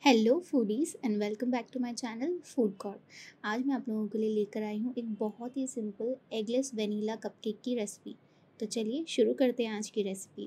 Hello foodies and welcome back to my channel food court. आज मैं आप लोगों के लिए लेकर आई हूँ एक बहुत ही सिंपल एगलेस वेनिला कपकेक की रेसिपी। तो चलिए शुरू करते हैं आज की रेसिपी।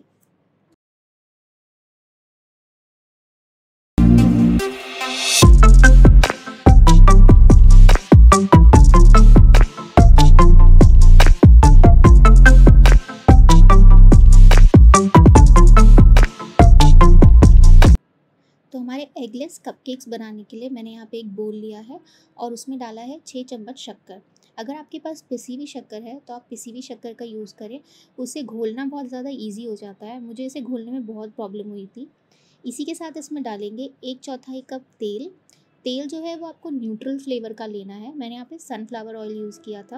तो हमारे एगलेस कपकेक्स बनाने के लिए मैंने यहाँ पे एक बोल लिया है और उसमें डाला है 6 चम्मच शक्कर। अगर आपके पास पिसी हुई शक्कर है तो आप पिसी हुई शक्कर का यूज़ करें, उससे घोलना बहुत ज़्यादा ईजी हो जाता है। मुझे इसे घोलने में बहुत प्रॉब्लम हुई थी। इसी के साथ इसमें डालेंगे 1/4 कप तेल। तेल जो है वो आपको न्यूट्रल फ्लेवर का लेना है। मैंने यहाँ पे सनफ्लावर ऑयल यूज़ किया था।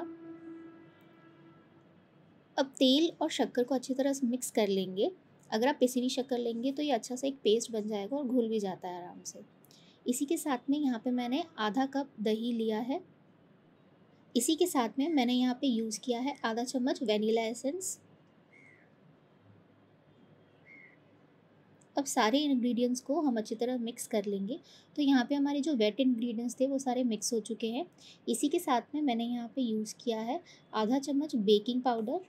अब तेल और शक्कर को अच्छी तरह से मिक्स कर लेंगे। अगर आप पिसी हुई शक्कर लेंगे तो ये अच्छा सा एक पेस्ट बन जाएगा और घुल भी जाता है आराम से। इसी के साथ में यहाँ पे मैंने आधा कप दही लिया है। इसी के साथ में मैंने यहाँ पे यूज़ किया है आधा चम्मच वेनिला एसेंस। अब सारे इंग्रेडिएंट्स को हम अच्छी तरह मिक्स कर लेंगे। तो यहाँ पे हमारे जो वेट इंग्रेडिएंट्स थे वो सारे मिक्स हो चुके हैं। इसी के साथ में मैंने यहाँ पे यूज़ किया है आधा चम्मच बेकिंग पाउडर।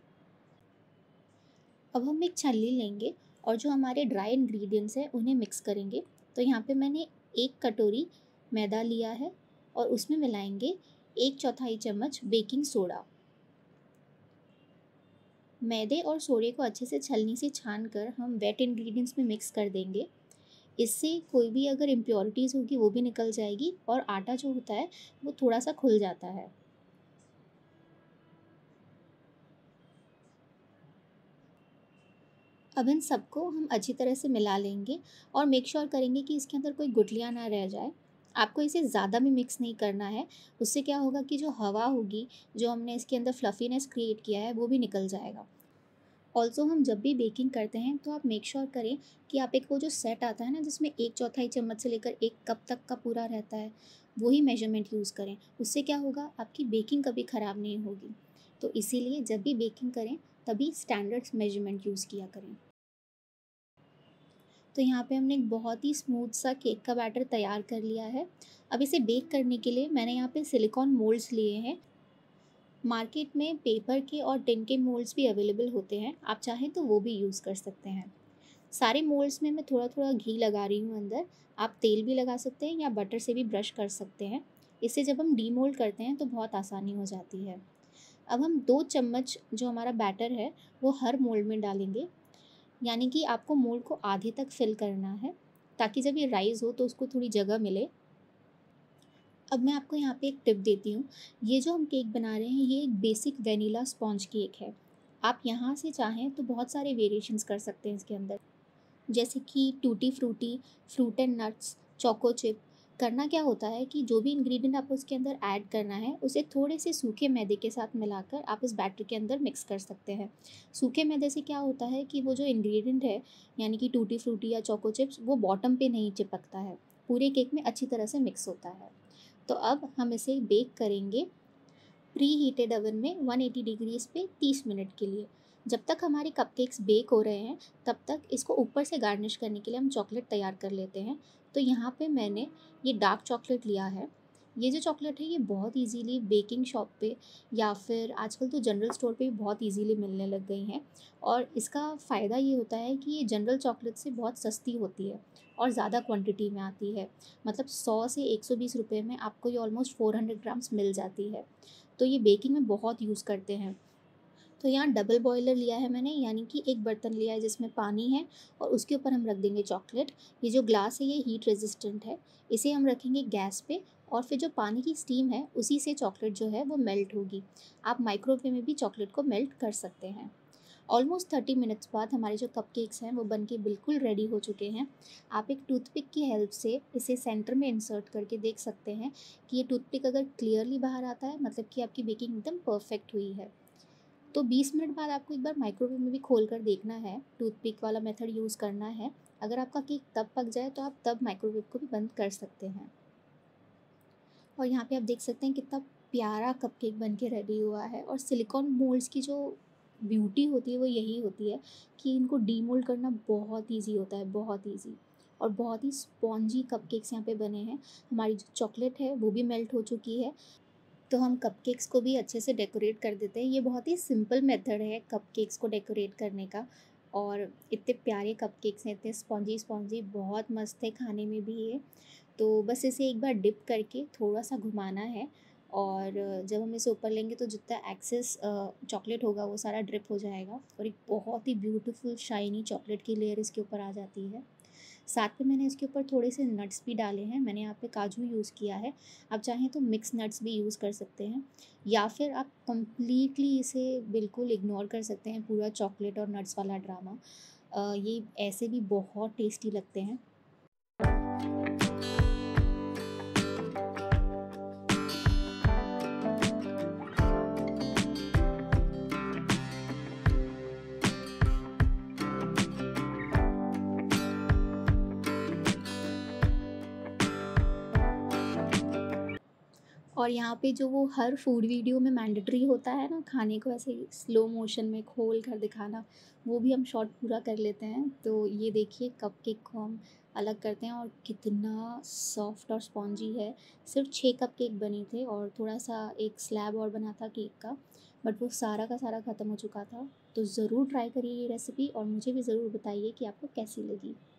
अब हम एक छलनी लेंगे और जो हमारे ड्राई इंग्रेडिएंट्स हैं उन्हें मिक्स करेंगे। तो यहाँ पे मैंने 1 कटोरी मैदा लिया है और उसमें मिलाएंगे 1/4 चम्मच बेकिंग सोडा। मैदे और सोडे को अच्छे से छलनी से छान कर हम वेट इंग्रेडिएंट्स में मिक्स कर देंगे। इससे कोई भी अगर इम्प्योरिटीज़ होगी वो भी निकल जाएगी और आटा जो होता है वो थोड़ा सा खुल जाता है। अब इन सबको हम अच्छी तरह से मिला लेंगे और मेक श्योर करेंगे कि इसके अंदर कोई गुठलियाँ ना रह जाए। आपको इसे ज़्यादा भी मिक्स नहीं करना है। उससे क्या होगा कि जो हवा होगी, जो हमने इसके अंदर फ्लफ़ीनेस क्रिएट किया है, वो भी निकल जाएगा। ऑल्सो हम जब भी बेकिंग करते हैं तो आप मेक श्योर करें कि आप एक वो जो सेट आता है ना जिसमें 1/4 चम्मच से लेकर 1 कप तक का पूरा रहता है, वही मेजरमेंट यूज़ करें। उससे क्या होगा, आपकी बेकिंग कभी ख़राब नहीं होगी। तो इसीलिए जब भी बेकिंग करें तभी स्टैंडर्ड मेजरमेंट यूज़ किया करें। तो यहाँ पे हमने एक बहुत ही स्मूथ सा केक का बैटर तैयार कर लिया है। अब इसे बेक करने के लिए मैंने यहाँ पे सिलिकॉन मोल्ड्स लिए हैं। मार्केट में पेपर के और टिन के मोल्ड्स भी अवेलेबल होते हैं, आप चाहें तो वो भी यूज़ कर सकते हैं। सारे मोल्ड्स में मैं थोड़ा थोड़ा घी लगा रही हूँ अंदर। आप तेल भी लगा सकते हैं या बटर से भी ब्रश कर सकते हैं। इससे जब हम डीमोल्ड करते हैं तो बहुत आसानी हो जाती है। अब हम 2 चम्मच जो हमारा बैटर है वो हर मोल्ड में डालेंगे। यानी कि आपको मोल्ड को आधे तक फिल करना है ताकि जब ये राइज़ हो तो उसको थोड़ी जगह मिले। अब मैं आपको यहाँ पे एक टिप देती हूँ। ये जो हम केक बना रहे हैं ये एक बेसिक वेनिला स्पॉन्ज केक है। आप यहाँ से चाहें तो बहुत सारे वेरिएशंस कर सकते हैं इसके अंदर, जैसे कि tutti frutti, fruit and nuts, choco chip. करना क्या होता है कि जो भी इंग्रेडिएंट आपको उसके अंदर ऐड करना है उसे थोड़े से सूखे मैदे के साथ मिलाकर आप इस बैटर के अंदर मिक्स कर सकते हैं। सूखे मैदे से क्या होता है कि वो जो इंग्रेडिएंट है, यानी कि टूटी फ्रूटी या चोको चिप्स, वो बॉटम पे नहीं चिपकता है, पूरे केक में अच्छी तरह से मिक्स होता है। तो अब हम इसे बेक करेंगे प्री हीटेड ओवन में 180 डिग्रीज पे 30 मिनट के लिए। जब तक हमारे कपकेक्स बेक हो रहे हैं तब तक इसको ऊपर से गार्निश करने के लिए हम चॉकलेट तैयार कर लेते हैं। तो यहाँ पे मैंने ये डार्क चॉकलेट लिया है। ये जो चॉकलेट है ये बहुत इजीली बेकिंग शॉप पे या फिर आजकल तो जनरल स्टोर पे भी बहुत इजीली मिलने लग गई हैं। और इसका फ़ायदा ये होता है कि ये जनरल चॉकलेट से बहुत सस्ती होती है और ज़्यादा क्वांटिटी में आती है। मतलब 100 से 120 रुपये में आपको ये ऑलमोस्ट 400 ग्राम्स मिल जाती है। तो ये बेकिंग में बहुत यूज़ करते हैं। तो यहाँ डबल बॉयलर लिया है मैंने, यानी कि एक बर्तन लिया है जिसमें पानी है और उसके ऊपर हम रख देंगे चॉकलेट। ये जो ग्लास है ये हीट रेजिस्टेंट है। इसे हम रखेंगे गैस पे और फिर जो पानी की स्टीम है उसी से चॉकलेट जो है वो मेल्ट होगी। आप माइक्रोवेव में भी चॉकलेट को मेल्ट कर सकते हैं। ऑलमोस्ट 30 मिनट्स बाद हमारे जो कपकेक्स हैं वो बनके बिल्कुल रेडी हो चुके हैं। आप एक टूथपिक की हेल्प से इसे सेंटर में इंसर्ट करके देख सकते हैं कि ये टूथपिक अगर क्लियरली बाहर आता है मतलब कि आपकी बेकिंग एकदम परफेक्ट हुई है। तो 20 मिनट बाद आपको एक बार माइक्रोवेव में भी खोल कर देखना है, टूथपिक वाला मेथड यूज़ करना है। अगर आपका केक तब पक जाए तो आप तब माइक्रोवेव को भी बंद कर सकते हैं। और यहाँ पे आप देख सकते हैं कितना प्यारा कपकेक बन के रेडी हुआ है। और सिलिकॉन मोल्ड्स की जो ब्यूटी होती है वो यही होती है कि इनको डीमोल्ड करना बहुत ईजी होता है, बहुत ईजी। और बहुत ही स्पॉन्जी कपकेक्स यहाँ पे बने हैं। हमारी जो चॉकलेट है वो भी मेल्ट हो चुकी है। तो हम कपकेक्स को भी अच्छे से डेकोरेट कर देते हैं। ये बहुत ही सिंपल मेथड है कपकेक्स को डेकोरेट करने का, और इतने प्यारे कपकेक्स हैं, इतने स्पॉन्जी स्पॉन्जी, बहुत मस्त है खाने में भी ये। तो बस इसे एक बार डिप करके थोड़ा-सा घुमाना है, और जब हम इसे ऊपर लेंगे तो जितना एक्सेस चॉकलेट होगा वो सारा ड्रिप हो जाएगा, और एक बहुत ही ब्यूटीफुल शाइनी चॉकलेट की लेयर इसके ऊपर आ जाती है। साथ में मैंने इसके ऊपर थोड़े से नट्स भी डाले हैं। मैंने यहाँ पे काजू यूज़ किया है। आप चाहें तो मिक्स नट्स भी यूज़ कर सकते हैं, या फिर आप कंप्लीटली इसे बिल्कुल इग्नोर कर सकते हैं, पूरा चॉकलेट और नट्स वाला ड्रामा। ये ऐसे भी बहुत टेस्टी लगते हैं। और यहाँ पे जो वो हर फूड वीडियो में मैंडेटरी होता है ना, खाने को ऐसे स्लो मोशन में खोल कर दिखाना, वो भी हम शॉट पूरा कर लेते हैं। तो ये देखिए कपकेक को हम अलग करते हैं, और कितना सॉफ्ट और स्पॉन्जी है। सिर्फ 6 कपकेक बने थे, और थोड़ा सा एक स्लैब और बना था केक का, बट वो सारा का सारा ख़त्म हो चुका था। तो ज़रूर ट्राई करिए ये रेसिपी, और मुझे भी ज़रूर बताइए कि आपको कैसी लगी।